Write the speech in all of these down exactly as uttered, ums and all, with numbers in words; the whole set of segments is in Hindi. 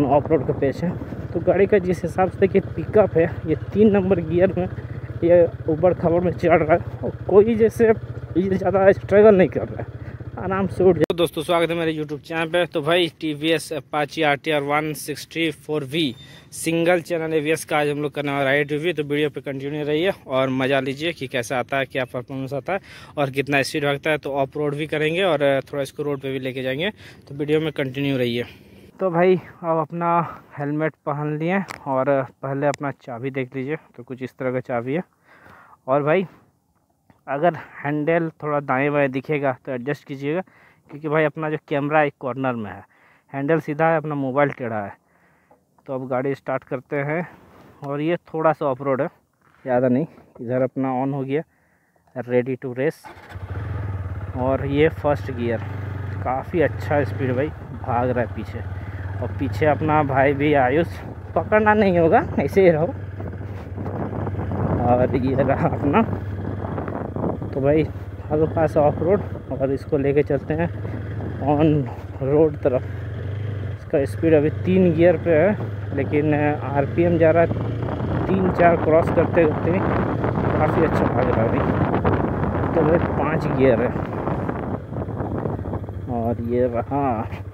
ऑफ रोड का पेज है। तो गाड़ी का जिस हिसाब से कि पिकअप है, ये तीन नंबर गियर में ये ऊबड़ खाबड़ में चढ़ रहा है और कोई जैसे ज़्यादा स्ट्रगल नहीं कर रहा है, आराम से उठ जाए। तो दोस्तों स्वागत है मेरे यूट्यूब चैनल पे। तो भाई T V S Apache R T R one sixty four V single channel A B S का आज हम लोग करने वाला राइड रिव्यू। तो वीडियो पे कंटिन्यू रहिए और मज़ा लीजिए कि कैसा आता है, क्या परफॉर्मेंस आता है और कितना स्पीड भागता है। तो ऑफ रोड भी करेंगे और थोड़ा इसको रोड पे भी लेके जाएंगे, तो वीडियो में कंटिन्यू रहिए। तो भाई अब अपना हेलमेट पहन लिए और पहले अपना चाबी देख लीजिए। तो कुछ इस तरह का चाबी है। और भाई अगर हैंडल थोड़ा दाएं बाएं दिखेगा तो एडजस्ट कीजिएगा, क्योंकि भाई अपना जो कैमरा एक कॉर्नर में है, हैंडल सीधा है, अपना मोबाइल टेढ़ा है। तो अब गाड़ी स्टार्ट करते हैं। और ये थोड़ा सा ऑफ रोड है, ज़्यादा नहीं। इधर अपना ऑन हो गया, रेडी टू रेस। और ये फर्स्ट गियर, काफ़ी अच्छा स्पीड भाई भाग रहा है पीछे। और पीछे अपना भाई भी आयुष, पकड़ना नहीं होगा, ऐसे ही रहो। और ये रहा अपना। तो भाई हल्का सा ऑफ रोड और इसको लेके चलते हैं ऑन रोड तरफ। इसका स्पीड अभी तीन गियर पे है, लेकिन आरपीएम जा रहा है तीन चार क्रॉस करते करते, काफ़ी अच्छा भाग रहा है भाई। तो भाई पाँच गियर है। और ये रहा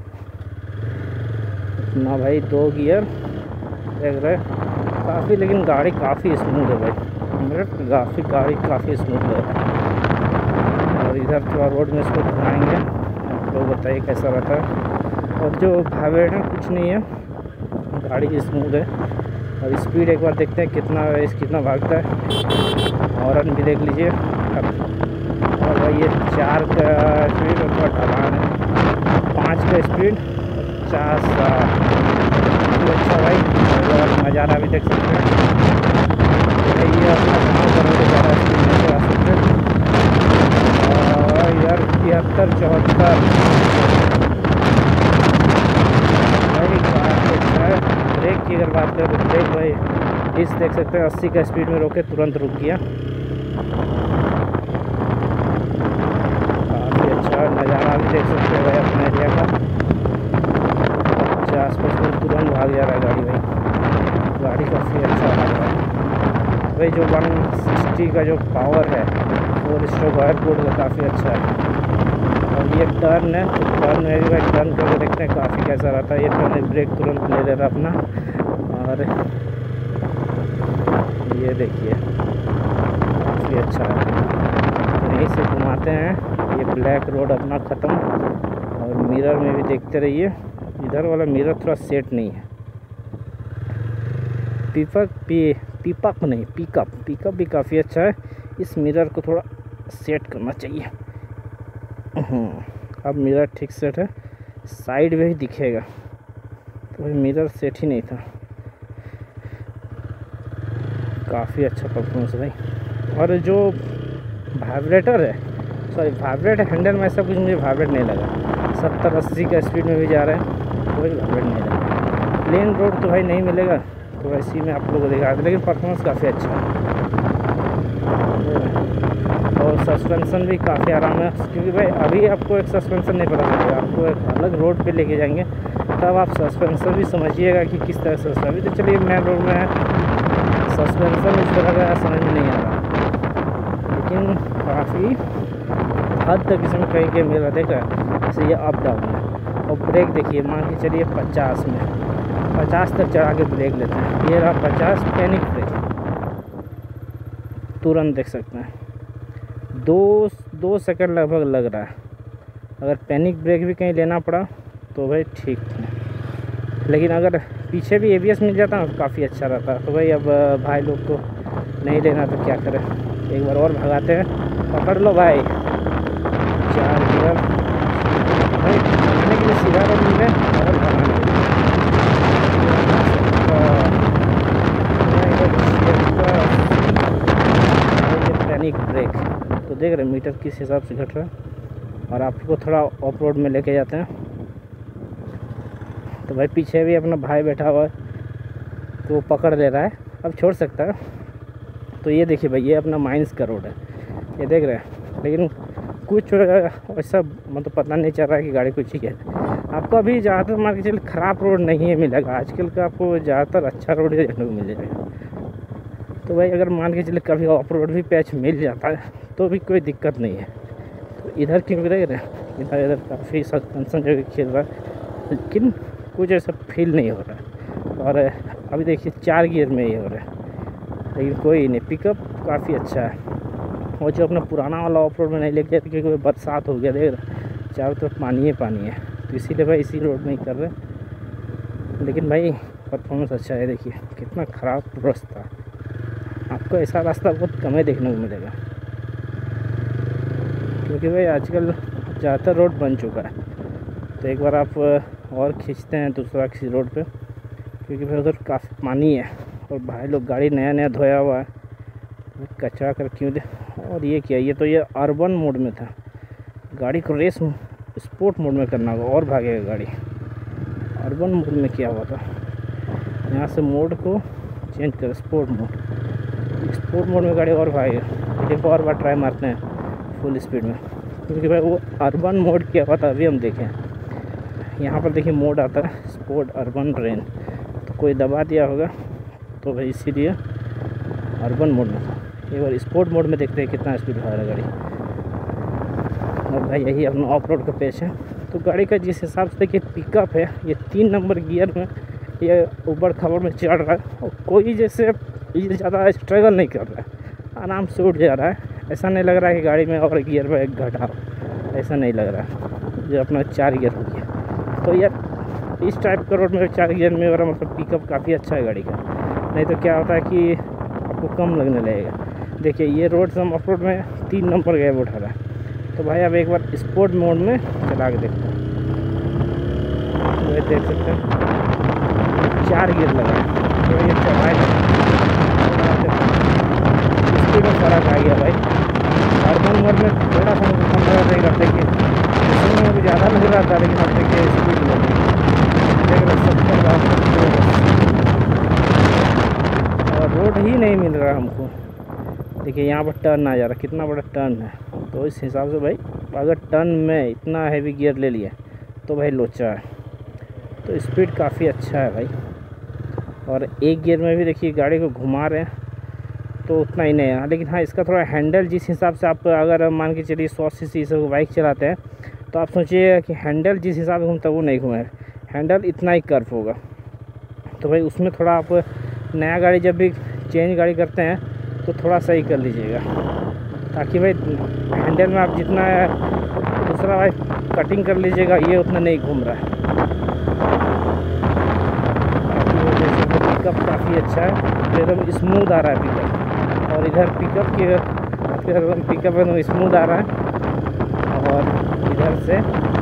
अपना भाई दो गियर देख रहे काफ़ी, लेकिन गाड़ी काफ़ी स्मूथ है भाई, मेरे काफ़ी गाड़ी काफ़ी स्मूथ है। और इधर थोड़ा रोड में इसको घुमाएंगे, आप लोग बताइए कैसा रहता है। और जो वाइब्रेट है कुछ नहीं है, गाड़ी स्मूथ है। और स्पीड एक बार देखते हैं कितना इस कितना भागता है। और भी देख लीजिए। और भाई ये चार का स्पीड और ढलान है, पाँच का स्पीड, पचास का अच्छा भाई। और नज़ारा भी देख सकते हैं। ये अपना गाँव करोगे ज़्यादा स्पीड में चला सकते हैं। और यार तिहत्तर चौहत्तर भाई काफ़ी अच्छा है। ब्रेक की अगर बात करें तो ब्रेक भाई इस देख सकते हैं अस्सी का स्पीड में रोके तुरंत रुक गया। काफ़ी अच्छा नज़ारा भी देख सकते हैं भाई अपने एरिया का। पचास पर तुरंत भाग जा रहा है गाड़ी भाई, गाड़ी काफ़ी अच्छा भाग रहा है भाई। जो वन सिक्सटी का जो पावर है फोर स्ट्रोक एयरपोर्ट का काफ़ी अच्छा है। और ये टर्न है, तो टर्न में भी भाई टर्न करके देखते हैं काफ़ी कैसा रहता है। ये टर्न ब्रेक तुरंत ले ले रहा अपना। और ये देखिए काफ़ी अच्छा है। यहीं से घुमाते हैं, ये ब्लैक रोड अपना ख़त्म। और मिरर में भी देखते रहिए, इधर वाला मिरर थोड़ा सेट नहीं है। पिकअप पी पिकअप नहीं पिकअप पिकअप भी काफ़ी अच्छा है। इस मिरर को थोड़ा सेट करना चाहिए। अब मिरर ठीक सेट है, साइड में ही दिखेगा। तो भाई मिरर सेट ही नहीं था। काफ़ी अच्छा परफॉर्मेंस भाई। और जो वाइब्रेटर है, सॉरी वाइब्रेट हैंडल में ऐसा कुछ मुझे वाइब्रेट नहीं लगा। सत्तर अस्सी का स्पीड में भी जा रहा है, कोई वाइब्रेट नहीं लगा। प्लेन रोड तो भाई नहीं मिलेगा, तो इसी में आप लोगों को दिखा दें, लेकिन परफॉर्मेंस काफ़ी अच्छा है। और सस्पेंसन भी काफ़ी आराम है, क्योंकि भाई अभी आपको एक सस्पेंसन नहीं पता चलेगा, आपको एक अलग रोड पे लेके जाएंगे तब आप सस्पेंसन भी समझिएगा कि किस तरह से। अभी तो चलिए मेन रोड में है, सस्पेंसन इस तरह का समझ में नहीं आ रहा, लेकिन काफ़ी हद तक इसमें कहीं कहीं मिल रहा देखा। जैसे ये अप डाउन है। और ब्रेक देखिए, मान के चलिए पचास में पचास तक चढ़ा के ब्रेक लेते हैं। ये रहा पचास पैनिक ब्रेक, तुरंत देख सकते हैं दो दो सेकंड लगभग लग रहा है। अगर पैनिक ब्रेक भी कहीं लेना पड़ा तो भाई ठीक है, लेकिन अगर पीछे भी ए बी एस मिल जाता ना तो काफ़ी अच्छा रहता। तो भाई अब भाई लोग को नहीं लेना तो क्या करें, एक बार और भगाते हैं। पकड़ लो भाई, चार गियर भाई भगाने के लिए सीधा रोड मिले और भगाने के लिए पैनिक ब्रेक। तो देख रहे मीटर किस हिसाब से घट रहा है। और आपको थोड़ा ऑफ रोड में लेके जाते हैं। तो भाई पीछे भी अपना भाई बैठा हुआ है, तो वो पकड़ ले रहा है, अब छोड़ सकता है। तो ये देखिए भाई, ये अपना माइंस का रोड है, ये देख रहे हैं। लेकिन कुछ ऐसा मतलब पता नहीं चल रहा है कि गाड़ी कुछ ही है। आपको अभी ज़्यादातर मान के चलिए ख़राब रोड नहीं है मिलेगा, आजकल का आपको ज़्यादातर अच्छा रोड ही देखने को मिल जाएगा। तो भाई अगर मान के चलिए कभी ऑफ रोड भी पैच मिल जाता है तो भी कोई दिक्कत नहीं है। तो इधर क्यों देख रहे हैं, इधर इधर काफ़ी सस्पेंसन जगह खेल रहा है, लेकिन कुछ ऐसा फील नहीं हो रहा है। और अभी देखिए चार गियर में ही हो रहा है, लेकिन कोई नहीं, पिकअप काफ़ी अच्छा है। और जो अपना पुराना वाला ऑफ रोड में नहीं लेके जाते क्योंकि बरसात हो गया, देख रहे चारों तरफ पानी ही पानी है, तो इसीलिए भाई इसी रोड में ही कर रहे। लेकिन भाई परफॉर्मेंस अच्छा है, देखिए कितना ख़राब रास्ता, आपको ऐसा रास्ता बहुत कम ही देखने को मिलेगा, क्योंकि भाई आजकल ज़्यादातर रोड बन चुका है। तो एक बार आप और खींचते हैं दूसरा किसी रोड पे, क्योंकि भाई उधर काफ़ी पानी है और भाई लोग गाड़ी नया नया धोया हुआ है, कचरा कर क्यों दे। और ये क्या, ये तो ये अर्बन मोड में था, गाड़ी को रेस स्पोर्ट मोड में करना होगा और भागेगा गाड़ी। अर्बन मोड में क्या हुआ था, यहाँ से मोड को चेंज कर स्पोर्ट मोड, स्पोर्ट मोड में गाड़ी और भागेगा। एक और बार ट्राई मारते हैं फुल स्पीड में, क्योंकि भाई वो अर्बन मोड क्या हुआ था अभी हम देखें। यहाँ पर देखिए मोड आता है स्पोर्ट अर्बन रेन, तो कोई दबा दिया होगा तो भाई इसीलिए अर्बन मोड में था। एक बार स्पोर्ट मोड में देखते हैं कितना स्पीड भाग रहा है गाड़ी। और भाई यही अपना ऑफ रोड का पेश है। तो गाड़ी का जिस हिसाब से देखिए पिकअप है, ये तीन नंबर गियर में ये ऊबड़ खाबड़ में चढ़ रहा है, और कोई जैसे ज़्यादा स्ट्रगल नहीं कर रहा है, आराम से उठ जा रहा है। ऐसा नहीं लग रहा है कि गाड़ी में और गियर में एक घटा हो, ऐसा नहीं लग रहा है। जो अपना चार गियर हो गया, तो यार इस टाइप का रोड में चार गियर में मेरा मतलब पिकअप काफ़ी अच्छा है गाड़ी का। नहीं तो क्या होता है कि आपको कम लगने लगेगा। देखिए ये रोड से हम ऑफ रोड में तीन नंबर गए उठा रहा है। तो भाई अब एक बार स्पोर्ट मोड में चला के देखते हैं, तो ये देख सकते हैं चार गियर लगा है, तो ये चढ़ाई स्पीड में फ़र्क आ गया भाई। अर्बन मोड में थोड़ा सा मुझे कम लगा रहेगा, देखिए इसमें मुझे ज़्यादा लग रहा था, लेकिन अब देखिए स्पीड लग रही और रोड ही नहीं मिल रहा हमको। देखिए यहाँ पर टर्न आ जा रहा है, कितना बड़ा टर्न है। तो इस हिसाब से भाई अगर टर्न में इतना हैवी गियर ले लिया तो भाई लोचा है। तो स्पीड काफ़ी अच्छा है भाई। और एक गियर में भी देखिए गाड़ी को घुमा रहे हैं तो उतना ही नहीं है, लेकिन हाँ इसका थोड़ा हैंडल जिस हिसाब से आप अगर मान के चलिए सौ सी सी से बाइक चलाते हैं तो आप सोचिएगा कि हैंडल जिस हिसाब से घूमता है वो नहीं घूमे, हैंडल इतना ही कर्व होगा। तो भाई उसमें थोड़ा आप नया गाड़ी जब भी चेंज गाड़ी करते हैं तो थोड़ा सही कर लीजिएगा, ताकि भाई हैंडल में आप जितना दूसरा भाई कटिंग कर लीजिएगा, ये उतना नहीं घूम रहा है। पिकअप काफ़ी अच्छा है, एकदम स्मूथ आ रहा है पिकअप। और इधर पिकअप के एकदम पिकअप एकदम स्मूथ आ रहा है, और इधर से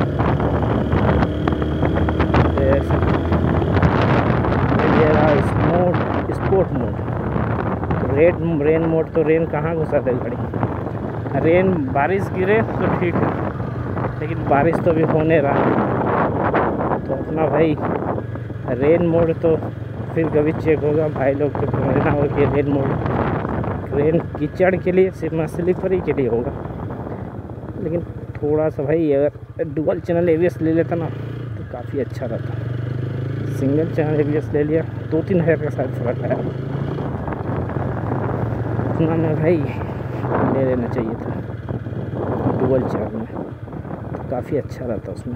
ये रहा smooth sport mode. Red rain mode, तो रेन कहाँ घुसा दे गाड़ी, रेन बारिश गिरे तो ठीक है, लेकिन बारिश तो भी होने रहा। तो अपना भाई रेन मोड तो फिर कभी चेक होगा, भाई लोग को समझना होगा कि रेन मोड रेन कीचड़ के लिए सिर्फ स्लिपरी के लिए होगा। लेकिन थोड़ा सा भाई अगर डुअल चैनल एबीएस ले लेता ना तो काफ़ी अच्छा रहता। सिंगल चैनल एबीएस ले लिया, दो तीन हज़ार का शायद फर्क आया, उतना में भाई ले लेना चाहिए था डुअल चैनल में, तो काफ़ी अच्छा रहता उसमें।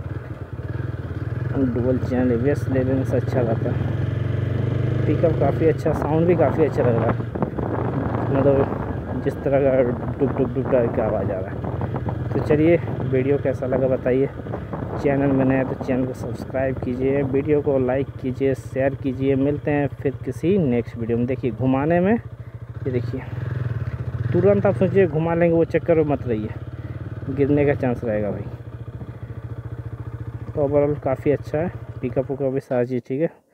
डुअल चैनल एबीएस ले लेने से अच्छा रहता। पिकअप काफ़ी अच्छा, साउंड भी काफ़ी अच्छा लग रहा है, मतलब जिस तरह का डुब डुब डुब का आवाज़ आ रहा है। तो चलिए वीडियो कैसा लगा बताइए, चैनल में नया तो चैनल को सब्सक्राइब कीजिए, वीडियो को लाइक कीजिए, शेयर कीजिए। मिलते हैं फिर किसी नेक्स्ट वीडियो में। देखिए घुमाने में ये देखिए तुरंत आप सोचिए घुमा लेंगे, वो चक्कर में मत रहिए, गिरने का चांस रहेगा भाई। तो ओवरऑल काफ़ी अच्छा है, पिकअप का भी सारी चीज़ ठीक है।